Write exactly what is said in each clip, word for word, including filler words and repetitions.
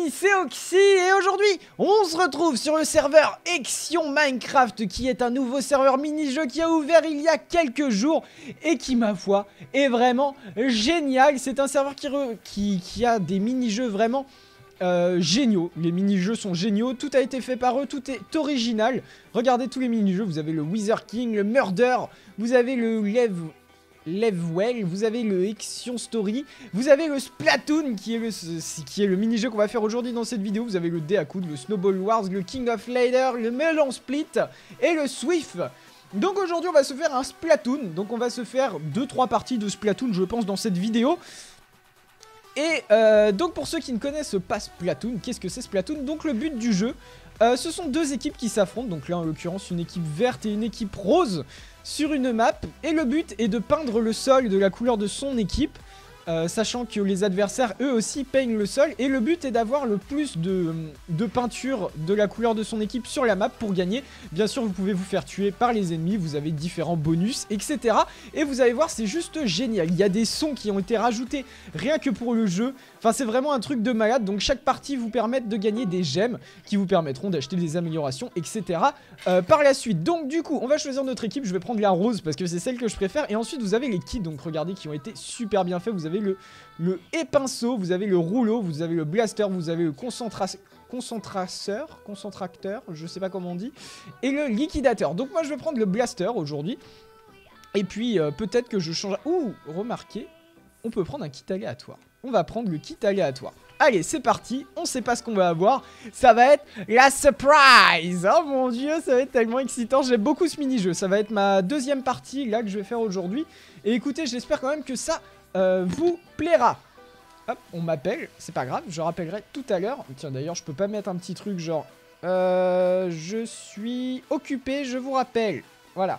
amis, c'est Oxy et aujourd'hui on se retrouve sur le serveur Exion Minecraft qui est un nouveau serveur mini-jeu qui a ouvert il y a quelques jours et qui, ma foi, est vraiment génial. C'est un serveur qui, re... qui, qui a des mini-jeux vraiment euh, géniaux. Les mini-jeux sont géniaux, tout a été fait par eux, tout est original. Regardez tous les mini-jeux, vous avez le Wither King, le Murder, vous avez le Lev... Levewell, vous avez le Exion Story, vous avez le Splatoon qui est le, qui est le mini-jeu qu'on va faire aujourd'hui dans cette vidéo, vous avez le Dé à coude, le Snowball Wars, le King of Ladder, le Melon Split et le Swift. Donc aujourd'hui on va se faire un Splatoon, donc on va se faire deux trois parties de Splatoon je pense dans cette vidéo. Et euh, donc pour ceux qui ne connaissent pas Splatoon, qu'est-ce que c'est Splatoon? Donc le but du jeu, euh, ce sont deux équipes qui s'affrontent, donc là en l'occurrence une équipe verte et une équipe rose sur une map, et le but est de peindre le sol de la couleur de son équipe, euh, sachant que les adversaires eux aussi peignent le sol, et le but est d'avoir le plus de, de peinture de la couleur de son équipe sur la map pour gagner. Bien sûr vous pouvez vous faire tuer par les ennemis, vous avez différents bonus, et cetera. Et vous allez voir, c'est juste génial, il y a des sons qui ont été rajoutés rien que pour le jeu. Enfin c'est vraiment un truc de malade, donc chaque partie vous permet de gagner des gemmes qui vous permettront d'acheter des améliorations, et cetera. Euh, par la suite, donc du coup on va choisir notre équipe, je vais prendre la rose parce que c'est celle que je préfère. Et ensuite vous avez les kits, donc regardez, qui ont été super bien faits. Vous avez le, le épinceau, vous avez le rouleau, vous avez le blaster, vous avez le concentra concentrateur, concentracteur, je sais pas comment on dit, et le liquidateur. Donc moi je vais prendre le blaster aujourd'hui. Et puis euh, peut-être que je change... Ouh, remarquez, on peut prendre un kit aléatoire. On va prendre le kit aléatoire. Allez, c'est parti, on sait pas ce qu'on va avoir. Ça va être la surprise. Oh mon dieu, ça va être tellement excitant. J'aime beaucoup ce mini-jeu. Ça va être ma deuxième partie là que je vais faire aujourd'hui. Et écoutez, j'espère quand même que ça euh, vous plaira. Hop, on m'appelle, c'est pas grave, je rappellerai tout à l'heure. Tiens, d'ailleurs, je peux pas mettre un petit truc genre... Euh, je suis occupé, je vous rappelle. Voilà.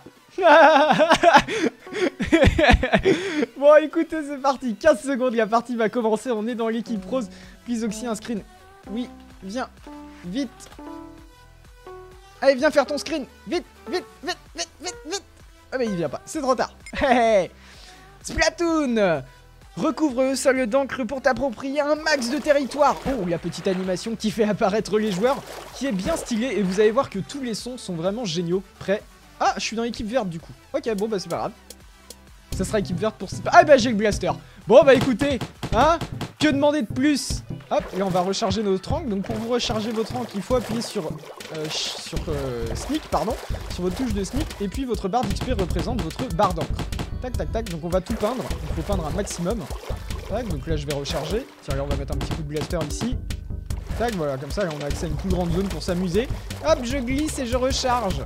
Bon écoutez, c'est parti, quinze secondes, la partie va commencer, on est dans l'équipe rose. Please Oxy, un screen. Oui, viens, vite. Allez, viens faire ton screen. Vite, vite, vite, vite, vite, vite. Ah mais il vient pas, c'est trop tard. Hey, Splatoon. Recouvre le sol d'encre pour t'approprier un max de territoire. Oh, la petite animation qui fait apparaître les joueurs, qui est bien stylée. Et vous allez voir que tous les sons sont vraiment géniaux. Prêt? Ah, je suis dans l'équipe verte du coup. Ok, bon bah c'est pas grave. Ça sera équipe verte pour... Ah bah j'ai le blaster. Bon bah écoutez, hein, que demander de plus? Hop, et on va recharger notre rank. Donc pour vous recharger votre rank, il faut appuyer sur, euh, sur euh, sneak, pardon, sur votre touche de sneak. Et puis votre barre d'X P représente votre barre d'encre. Tac, tac, tac, donc on va tout peindre. Il faut peindre un maximum. Tac, donc là je vais recharger. Tiens, là on va mettre un petit coup de blaster ici. Tac, voilà, comme ça là, on a accès à une plus grande zone pour s'amuser. Hop, je glisse et je recharge.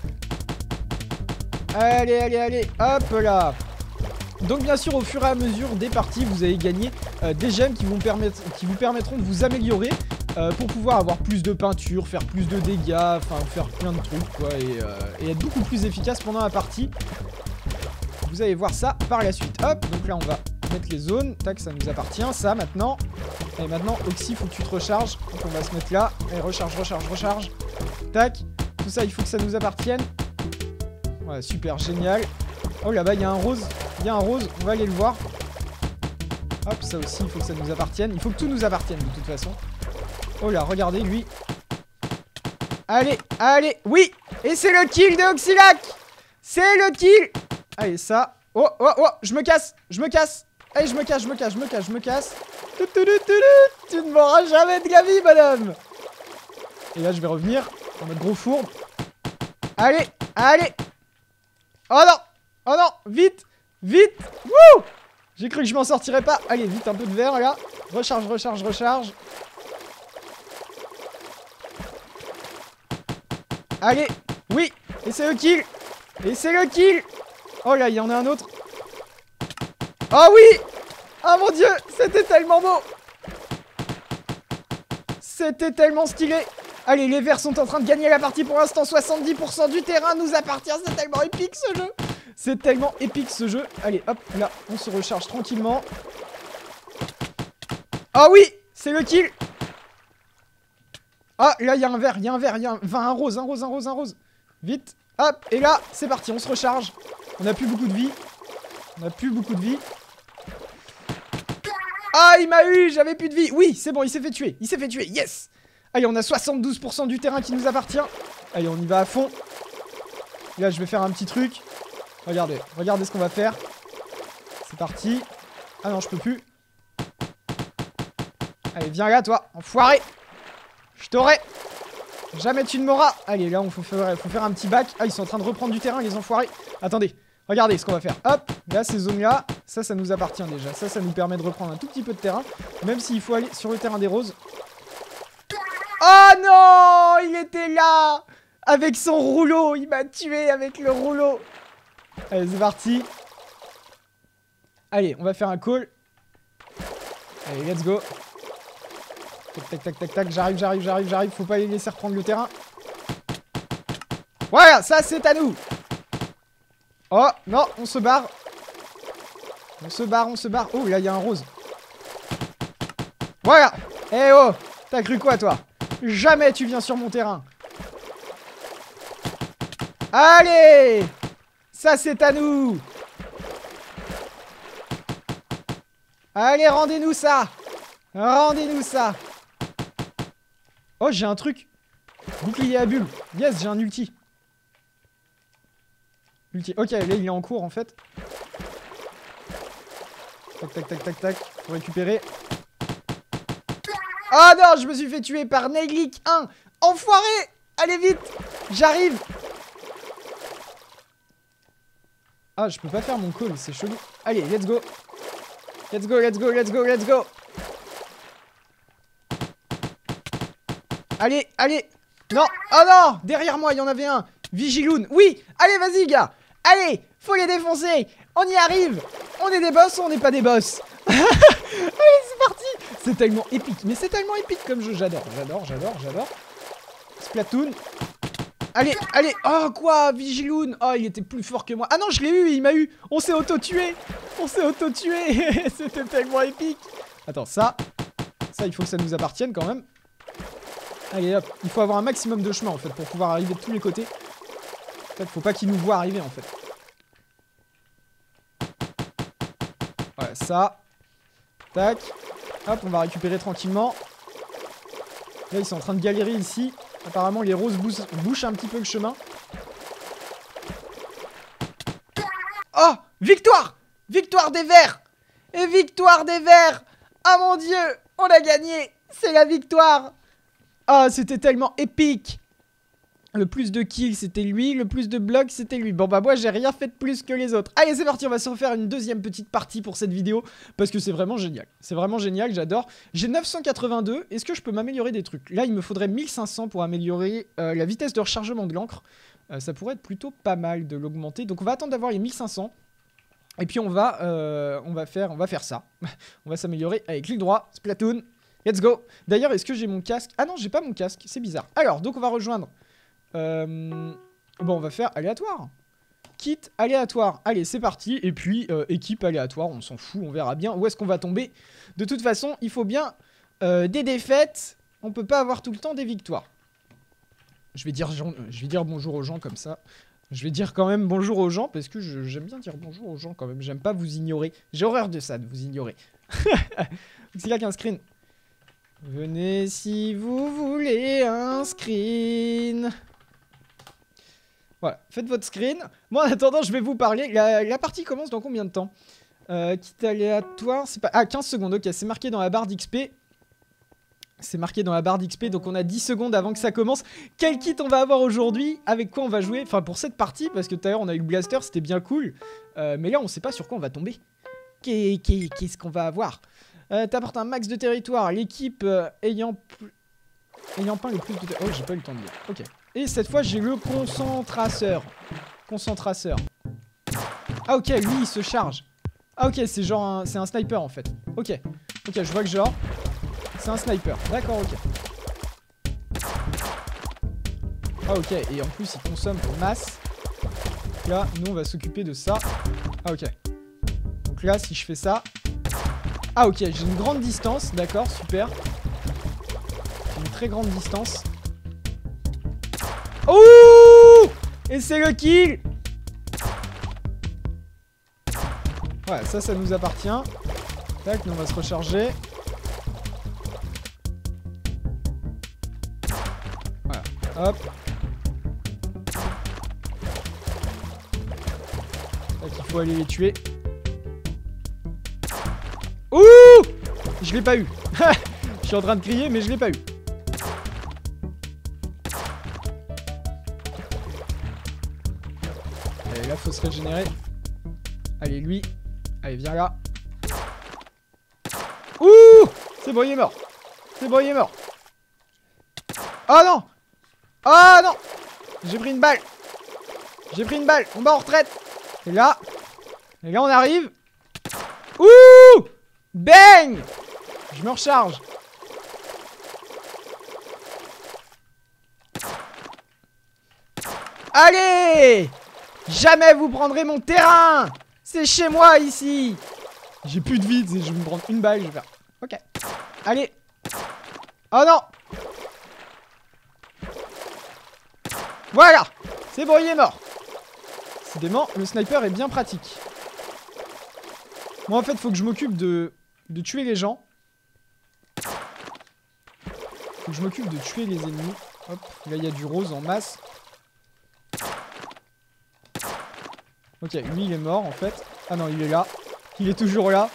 Allez, allez, allez, hop là. Donc bien sûr au fur et à mesure des parties vous allez gagner euh, des gemmes qui, vont permettre, qui vous permettront de vous améliorer euh, pour pouvoir avoir plus de peinture, faire plus de dégâts, enfin faire plein de trucs quoi, et, euh, et être beaucoup plus efficace pendant la partie. Vous allez voir ça par la suite. Hop, donc là on va mettre les zones, tac, ça nous appartient, ça maintenant. Et maintenant Oxy, faut que tu te recharges, donc on va se mettre là, et recharge, recharge, recharge. Tac, tout ça il faut que ça nous appartienne. Ouais, super, génial. Oh là-bas, il y a un rose. Il y a un rose, on va aller le voir. Hop, ça aussi, il faut que ça nous appartienne. Il faut que tout nous appartienne, de toute façon. Oh là, regardez, lui. Allez, allez, oui. Et c'est le kill de Oxylac. C'est le kill. Allez, ça. Oh, oh, oh, je me casse, je me casse. Allez, je me casse, je me casse, je me casse, je me casse. Tu ne mourras jamais de la vie, madame. Et là, je vais revenir en mode gros fourbe. Allez, allez. Oh non! Oh non! Vite! Vite! Wouh! J'ai cru que je m'en sortirais pas. Allez, vite, un peu de verre là. Recharge, recharge, recharge. Allez! Oui! Et c'est le kill! Et c'est le kill! Oh là, il y en a un autre. Oh oui! Oh mon dieu! C'était tellement beau! C'était tellement stylé! Allez, les verts sont en train de gagner la partie pour l'instant. soixante-dix pour cent du terrain nous appartient. C'est tellement épique ce jeu. C'est tellement épique ce jeu. Allez, hop, là, on se recharge tranquillement. Ah oui, c'est le kill. Ah, là, il y a un vert, il y a un vert, il y a un... Enfin, un rose, un rose, un rose, un rose. Vite, hop, et là, c'est parti, on se recharge. On n'a plus beaucoup de vie. On n'a plus beaucoup de vie. Ah, il m'a eu, j'avais plus de vie. Oui, c'est bon, il s'est fait tuer. Il s'est fait tuer, yes. Allez, on a soixante-douze pour cent du terrain qui nous appartient. Allez, on y va à fond. Là, je vais faire un petit truc. Regardez, regardez ce qu'on va faire. C'est parti. Ah non, je peux plus. Allez, viens là, toi, enfoiré. Je t'aurai. Jamais tu ne m'auras. Allez, là, on faut faire, faut faire un petit bac. Ah, ils sont en train de reprendre du terrain, les enfoirés. Attendez, regardez ce qu'on va faire. Hop, là, ces zones-là, ça, ça nous appartient déjà. Ça, ça nous permet de reprendre un tout petit peu de terrain. Même s'il faut aller sur le terrain des roses. Oh non, il était là. Avec son rouleau, il m'a tué avec le rouleau. Allez, c'est parti. Allez, on va faire un call. Allez, let's go. Tac, tac, tac, tac, tac. J'arrive, j'arrive, j'arrive, j'arrive. Faut pas les laisser reprendre le terrain. Voilà, ça c'est à nous. Oh, non, on se barre. On se barre, on se barre. Oh, là, il y a un rose. Voilà. Eh oh, t'as cru quoi, toi? Jamais tu viens sur mon terrain. Allez, ça c'est à nous. Allez, rendez-nous ça. Rendez-nous ça. Oh, j'ai un truc. Bouclier à bulles. Yes, j'ai un ulti. Ulti. Ok, là, il est en cours, en fait. Tac, tac, tac, tac, tac. Faut récupérer. Oh non, je me suis fait tuer par Neglik un. Enfoiré. Allez, vite. J'arrive. Ah, je peux pas faire mon call, c'est chelou. Allez, let's go. Let's go, let's go, let's go, let's go. Allez, allez. Non, oh non, derrière moi, il y en avait un. Vigiloun, oui. Allez, vas-y, gars. Allez, faut les défoncer. On y arrive. On est des boss ou on n'est pas des boss? Allez, c'est parti. C'est tellement épique, mais c'est tellement épique comme jeu. J'adore, j'adore, j'adore, j'adore. Splatoon. Allez, allez. Oh, quoi, Vigiloun. Oh, il était plus fort que moi. Ah non, je l'ai eu, il m'a eu. On s'est auto-tué. On s'est auto-tué. C'était tellement épique. Attends, ça. Ça, il faut que ça nous appartienne quand même. Allez, hop. Il faut avoir un maximum de chemin, en fait, pour pouvoir arriver de tous les côtés. En fait, faut pas qu'ils nous voient arriver, en fait. Voilà, ça. Tac. Hop, on va récupérer tranquillement. Là, ils sont en train de galérer ici. Apparemment, les roses bouchent, bouchent un petit peu le chemin. Oh, victoire! Victoire des verts! Et victoire des verts! Ah mon dieu! On a gagné! C'est la victoire! Ah, oh, c'était tellement épique! Le plus de kills, c'était lui. Le plus de blocs, c'était lui. Bon, bah moi, j'ai rien fait de plus que les autres. Allez, c'est parti, on va se refaire une deuxième petite partie pour cette vidéo. Parce que c'est vraiment génial. C'est vraiment génial, j'adore. J'ai neuf cent quatre-vingt-deux. Est-ce que je peux m'améliorer des trucs? Là, il me faudrait mille cinq cents pour améliorer euh, la vitesse de rechargement de l'encre. Euh, ça pourrait être plutôt pas mal de l'augmenter. Donc, on va attendre d'avoir les mille cinq cents. Et puis, on va, euh, on va, faire, on va faire ça. On va s'améliorer avec clic droit, Splatoon. Let's go. D'ailleurs, est-ce que j'ai mon casque? Ah non, j'ai pas mon casque. C'est bizarre. Alors, donc, on va rejoindre... Euh... Bon, on va faire aléatoire. Kit aléatoire. Allez, c'est parti. Et puis, euh, équipe aléatoire, on s'en fout, on verra bien où est-ce qu'on va tomber. De toute façon, il faut bien euh, des défaites. On peut pas avoir tout le temps des victoires. Je vais dire, je vais dire bonjour aux gens comme ça. Je vais dire quand même bonjour aux gens parce que j'aime bien dire bonjour aux gens quand même. J'aime pas vous ignorer. J'ai horreur de ça, de vous ignorer. C'est là qu'il y a un screen. Venez si vous voulez un screen. Voilà, faites votre screen. Moi, en attendant, je vais vous parler. La, la partie commence dans combien de temps? euh, Kit aléatoire, c'est pas... Ah, quinze secondes, ok, c'est marqué dans la barre d'X P. C'est marqué dans la barre d'X P, donc on a dix secondes avant que ça commence. Quel kit on va avoir aujourd'hui? Avec quoi on va jouer? Enfin, pour cette partie, parce que tout à l'heure, on a eu le blaster, c'était bien cool. Euh, mais là, on sait pas sur quoi on va tomber. Qu'est-ce qu'on va avoir? euh, T'apportes un max de territoire. L'équipe euh, ayant... ayant peint le plus de... Oh, j'ai pas eu le temps de lire. Ok. Et cette fois, j'ai le concentrateur. Concentrateur. Ah, ok, lui, il se charge. Ah, ok, c'est genre un... c'est un sniper, en fait. Ok. Ok, je vois que genre... c'est un sniper. D'accord, ok. Ah, ok. Et en plus, il consomme en masse. Là, nous, on va s'occuper de ça. Ah, ok. Donc là, si je fais ça... Ah, ok, j'ai une grande distance. D'accord, super. J'ai une très grande distance. Ouh! Et c'est le kill! Voilà, ça, ça nous appartient. Tac, nous on va se recharger. Voilà, hop. Tac, il faut aller les tuer. Ouh! Je l'ai pas eu. Je suis en train de crier, mais je l'ai pas eu. Allez, là, faut se régénérer. Allez, lui. Allez, viens là. Ouh! C'est bon, il est mort. C'est bon, il est mort. Oh non! Oh non! J'ai pris une balle. J'ai pris une balle. On va en retraite. Et là. Et là, on arrive. Ouh! Bang! Je me recharge. Allez! Jamais vous prendrez mon terrain! C'est chez moi ici! J'ai plus de vie, je vais me prendre une balle, je vais faire. Ok. Allez! Oh non! Voilà! C'est bon, il est mort! Décidément, le sniper est bien pratique. Moi, en fait, faut que je m'occupe de... de tuer les gens. Faut que je m'occupe de tuer les ennemis. Hop, là, il y a du rose en masse. Ok, lui, il est mort, en fait. Ah non, il est là. Il est toujours là.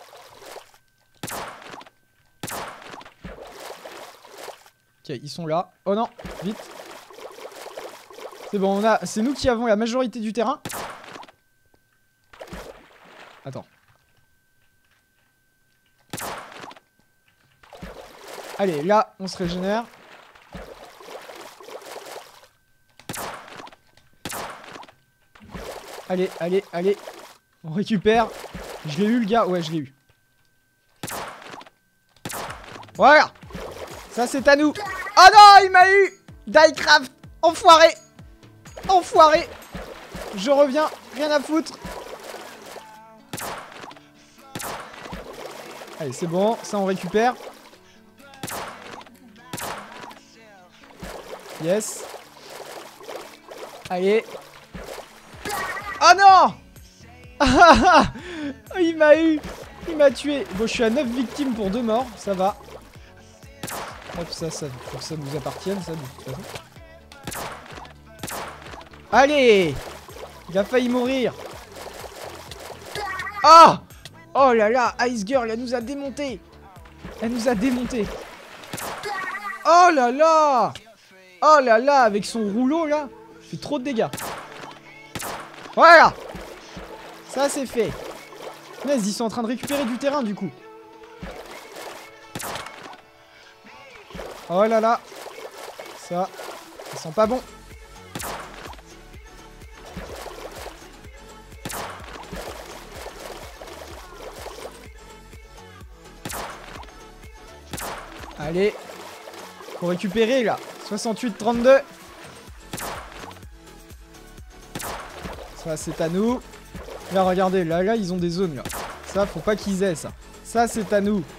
Ok, ils sont là. Oh non, vite. C'est bon, on a... c'est nous qui avons la majorité du terrain. Attends. Allez, là, on se régénère. Allez, allez, allez. On récupère. Je l'ai eu, le gars. Ouais, je l'ai eu. Voilà. Ça, c'est à nous. Oh non, il m'a eu. Diecraft. Enfoiré. Enfoiré. Je reviens. Rien à foutre. Allez, c'est bon. Ça, on récupère. Yes. Allez. Oh non. Il m'a eu. Il m'a tué. Bon, je suis à neuf victimes pour deux morts. Ça va. Hop, ça, ça, faut que ça nous appartienne, ça, de toute façon. Allez. Il a failli mourir. Ah. Oh là là, Ice Girl, elle nous a démonté. Elle nous a démonté. Oh là là. Oh là là, avec son rouleau, là. Il fait trop de dégâts. Voilà. Ça, c'est fait. Mais ils sont en train de récupérer du terrain, du coup. Oh là là. Ça, ça sent pas bon. Allez. Faut récupérer, là. soixante-huit trente-deux. Ça, c'est à nous. Là, regardez. Là, là, ils ont des zones, là. Ça, faut pas qu'ils aient, ça. Ça, c'est à nous.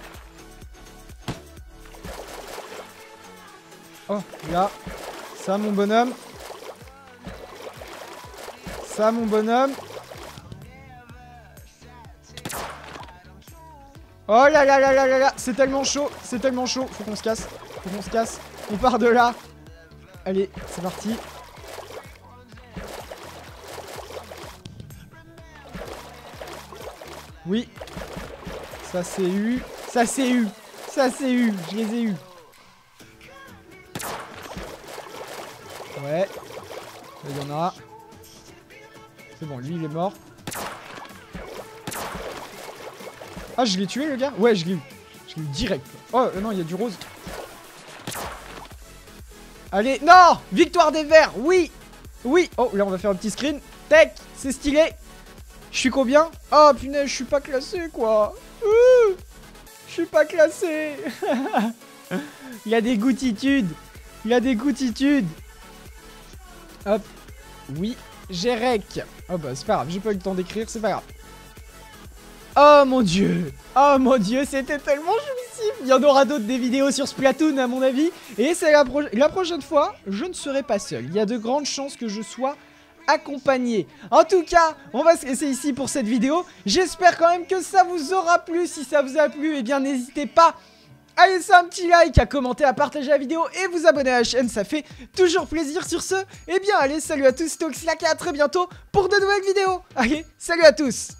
Oh, là. Ça, mon bonhomme. Ça, mon bonhomme. Oh là là là là là là. C'est tellement chaud. C'est tellement chaud. Faut qu'on se casse. Faut qu'on se casse. On part de là. Allez, c'est parti. Oui. Ça, c'est eu. Ça, c'est eu. Ça, c'est eu. Je les ai eu. Ouais. Il y en a. C'est bon, lui, il est mort. Ah, je l'ai tué, le gars? Ouais, je l'ai eu. Je l'ai eu direct. Oh, euh, non, il y a du rose. Allez, non! Victoire des verts, oui! Oui! Oh, là, on va faire un petit screen. Tech, c'est stylé. Je suis combien? Oh, punaise, je suis pas classé, quoi. Ouh, je suis pas classé. Il y a des goutitudes. Il y a des goutitudes. Hop. Oui, j'ai rec. Oh, bah, c'est pas grave, j'ai pas eu le temps d'écrire, c'est pas grave. Oh mon dieu. Oh mon dieu, c'était tellement jouissif. Il y en aura d'autres des vidéos sur Splatoon à mon avis. Et c'est la, pro la prochaine fois, je ne serai pas seul. Il y a de grandes chances que je sois accompagner. En tout cas, on va se laisser ici pour cette vidéo. J'espère quand même que ça vous aura plu. Si ça vous a plu, eh bien n'hésitez pas à laisser un petit like, à commenter, à partager la vidéo et vous abonner à la chaîne, ça fait toujours plaisir. Sur ce, eh bien allez, salut à tous, c'était Oxylac et à très bientôt pour de nouvelles vidéos. Allez, salut à tous.